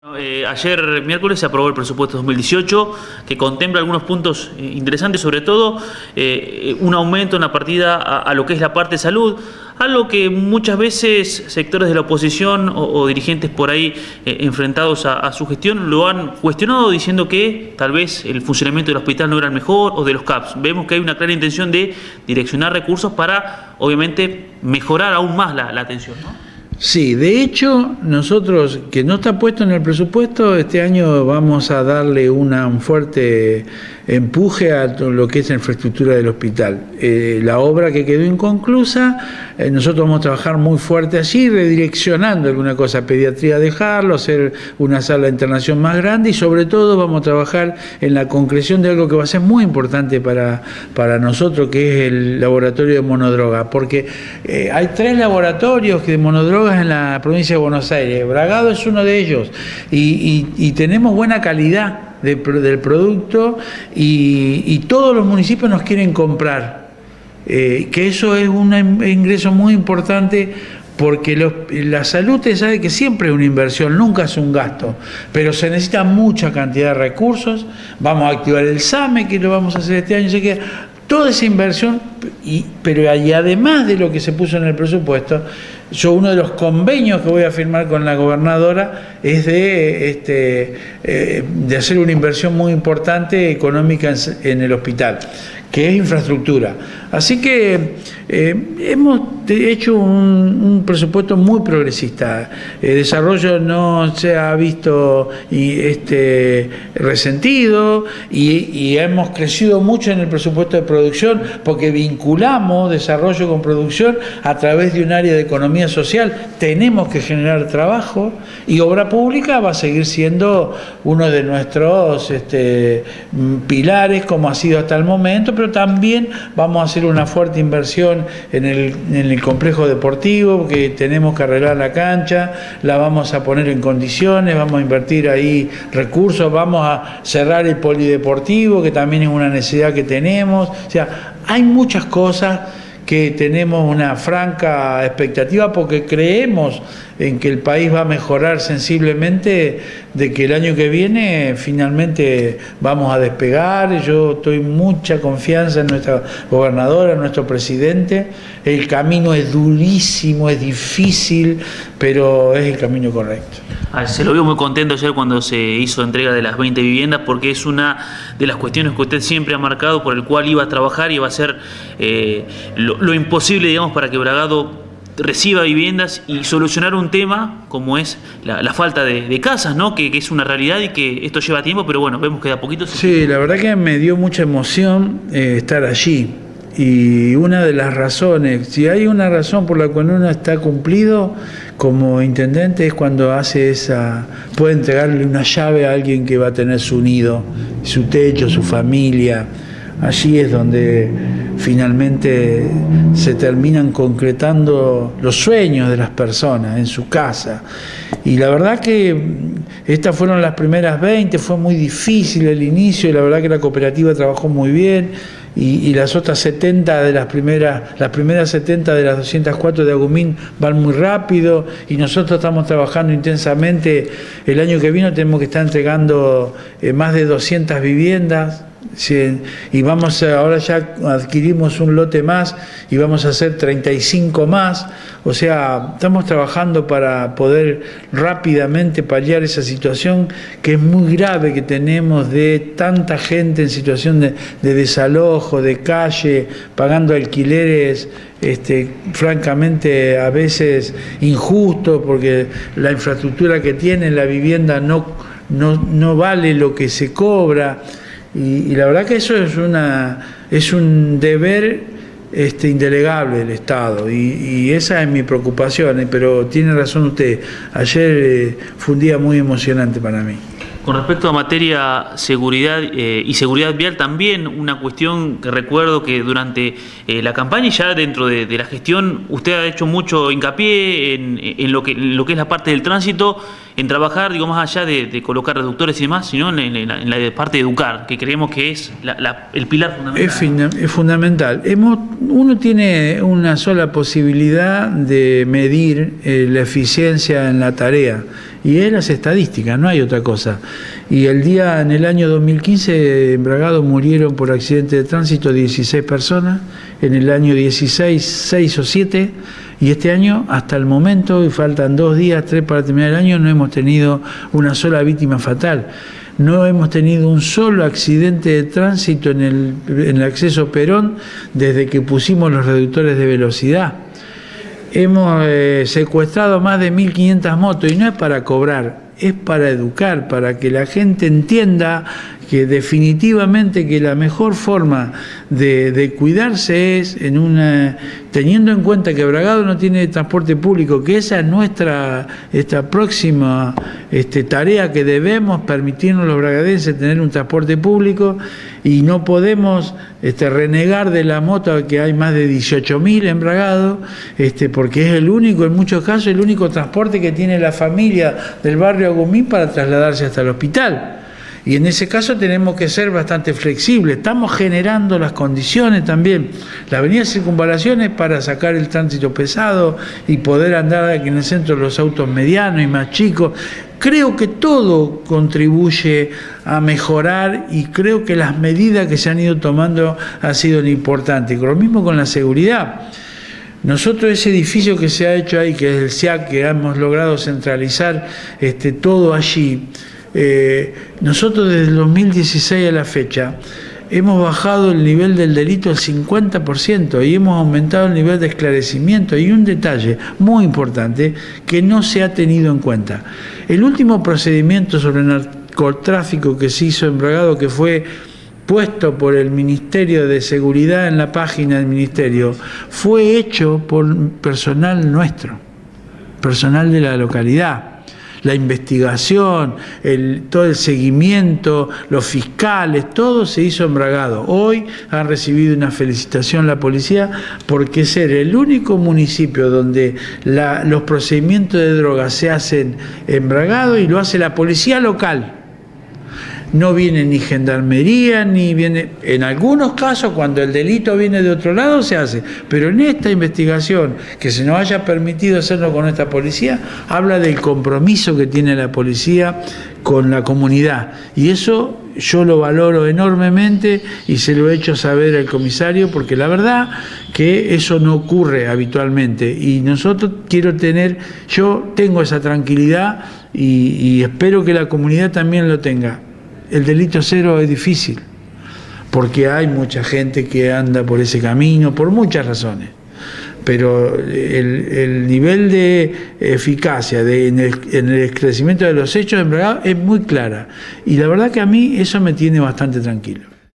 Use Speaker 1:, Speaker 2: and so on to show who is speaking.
Speaker 1: Ayer miércoles se aprobó el presupuesto 2018 que contempla algunos puntos interesantes, sobre todo un aumento en la partida a lo que es la parte de salud, algo que muchas veces sectores de la oposición o dirigentes por ahí enfrentados a su gestión lo han cuestionado diciendo que tal vez el funcionamiento del hospital no era el mejor o de los CAPS. Vemos que hay una clara intención de direccionar recursos para obviamente mejorar aún más la atención, ¿no?
Speaker 2: Sí, de hecho, nosotros, que no está puesto en el presupuesto, este año vamos a darle un fuerte empuje a lo que es la infraestructura del hospital. La obra que quedó inconclusa, nosotros vamos a trabajar muy fuerte allí, redireccionando alguna cosa, pediatría dejarlo, hacer una sala de internación más grande y sobre todo vamos a trabajar en la concreción de algo que va a ser muy importante para nosotros, que es el laboratorio de monodroga, porque hay 3 laboratorios de monodroga en la provincia de Buenos Aires. Bragado es uno de ellos y tenemos buena calidad del producto y todos los municipios nos quieren comprar, que eso es un ingreso muy importante porque la salud, usted sabe que siempre es una inversión, nunca es un gasto, pero se necesita mucha cantidad de recursos. Vamos a activar el SAME, que lo vamos a hacer este año, que toda esa inversión, pero además de lo que se puso en el presupuesto, uno de los convenios que voy a firmar con la gobernadora es de hacer una inversión muy importante económica en el hospital, que es infraestructura. Así que hemos hecho un presupuesto muy progresista. El desarrollo no se ha visto resentido y hemos crecido mucho en el presupuesto de producción porque vinculamos desarrollo con producción a través de un área de economía social. Tenemos que generar trabajo y obra pública va a seguir siendo uno de nuestros pilares, como ha sido hasta el momento, pero también vamos a hacer una fuerte inversión en el complejo deportivo, porque tenemos que arreglar la cancha, la vamos a poner en condiciones, vamos a invertir ahí recursos, vamos a cerrar el polideportivo, que también es una necesidad que tenemos. O sea, hay muchas cosas que tenemos una franca expectativa porque creemos en que el país va a mejorar sensiblemente, de que el año que viene finalmente vamos a despegar. Yo estoy mucha confianza en nuestra gobernadora, en nuestro presidente. El camino es durísimo, es difícil, pero es el camino correcto.
Speaker 1: Se lo vio muy contento ayer cuando se hizo entrega de las 20 viviendas, porque es una de las cuestiones que usted siempre ha marcado, por el cual iba a trabajar y iba a hacer lo imposible, digamos, para que Bragado reciba viviendas y solucionar un tema como es la falta de casas, ¿no? Que es una realidad y que esto lleva tiempo, pero bueno, vemos que de a poquito
Speaker 2: Sí, la verdad que me dio mucha emoción estar allí. Y una de las razones, si hay una razón por la cual uno está cumplido como intendente, es cuando puede entregarle una llave a alguien que va a tener su nido, su techo, su familia. Allí es donde finalmente se terminan concretando los sueños de las personas en su casa. Y la verdad que estas fueron las primeras 20, fue muy difícil el inicio y la verdad que la cooperativa trabajó muy bien. Y las otras 70 de las primeras 70 de las 204 de Agumín van muy rápido y nosotros estamos trabajando intensamente. El año que viene tenemos que estar entregando más de 200 viviendas. Sí, y ahora ya adquirimos un lote más y vamos a hacer 35 más. O sea, estamos trabajando para poder rápidamente paliar esa situación que es muy grave que tenemos de tanta gente en situación de desalojo, de calle, pagando alquileres francamente a veces injustos, porque la infraestructura que tiene la vivienda no vale lo que se cobra. Y la verdad que eso es un deber indelegable del Estado y esa es mi preocupación, pero tiene razón usted, ayer fue un día muy emocionante para mí.
Speaker 1: Con respecto a materia seguridad y seguridad vial, también una cuestión que recuerdo que durante la campaña y ya dentro de la gestión usted ha hecho mucho hincapié en lo que es la parte del tránsito, en trabajar, digo, más allá de colocar reductores y demás, sino en la parte de educar, que creemos que es el pilar fundamental.
Speaker 2: Es fundamental. Uno tiene una sola posibilidad de medir la eficiencia en la tarea y es las estadísticas, no hay otra cosa. Y en el año 2015 en Bragado murieron por accidente de tránsito 16 personas, en el año 16 6 o 7, y este año hasta el momento, y faltan 2 días, 3 para terminar el año, no hemos tenido una sola víctima fatal. No hemos tenido un solo accidente de tránsito en el acceso Perón desde que pusimos los reductores de velocidad. Hemos secuestrado más de 1.500 motos, y no es para cobrar, es para educar, para que la gente entienda que definitivamente que la mejor forma de cuidarse es teniendo en cuenta que Bragado no tiene transporte público, que esa es esta próxima tarea que debemos permitirnos los bragadenses, tener un transporte público, y no podemos renegar de la moto, que hay más de 18.000 en Bragado, porque es el único, en muchos casos, el único transporte que tiene la familia del barrio Agumín para trasladarse hasta el hospital. Y en ese caso tenemos que ser bastante flexibles. Estamos generando las condiciones también. La avenida Circunvalación es para sacar el tránsito pesado y poder andar aquí en el centro los autos medianos y más chicos. Creo que todo contribuye a mejorar, y creo que las medidas que se han ido tomando han sido importantes. Lo mismo con la seguridad. Nosotros, ese edificio que se ha hecho ahí, que es el SIAC, que hemos logrado centralizar todo allí, nosotros desde el 2016 a la fecha hemos bajado el nivel del delito al 50% y hemos aumentado el nivel de esclarecimiento. Y un detalle muy importante que no se ha tenido en cuenta: el último procedimiento sobre narcotráfico que se hizo en Bragado, que fue puesto por el Ministerio de Seguridad en la página del Ministerio, fue hecho por personal nuestro, personal de la localidad. La investigación, todo el seguimiento, los fiscales, todo se hizo en Bragado. Hoy han recibido una felicitación la policía, porque ser el único municipio donde los procedimientos de drogas se hacen en Bragado, y lo hace la policía local. No viene ni gendarmería, ni viene... En algunos casos, cuando el delito viene de otro lado, se hace. Pero en esta investigación, que se nos haya permitido hacerlo con esta policía, habla del compromiso que tiene la policía con la comunidad. Y eso yo lo valoro enormemente, y se lo he hecho saber al comisario, porque la verdad que eso no ocurre habitualmente. Y nosotros yo tengo esa tranquilidad, y espero que la comunidad también lo tenga. El delito cero es difícil, porque hay mucha gente que anda por ese camino, por muchas razones. Pero el nivel de eficacia en el esclarecimiento de los hechos en Bragado es muy clara. Y la verdad que a mí eso me tiene bastante tranquilo.